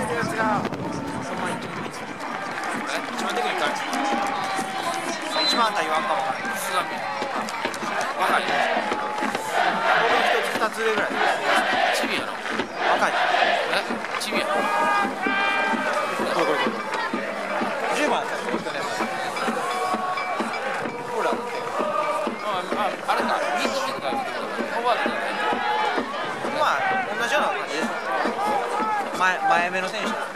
るやつがその前に決めて一番テクニックあるんですよ。一番あんた言わんかもわからない。 すがみ若い俺の一つ二つ上ぐらい。 チビやろ。 若い。 チビやろ。 これ10番やったらほらあれかミッドフィルダーってことか。フォワードじゃない。 まあ同じような感じです。前目の選手。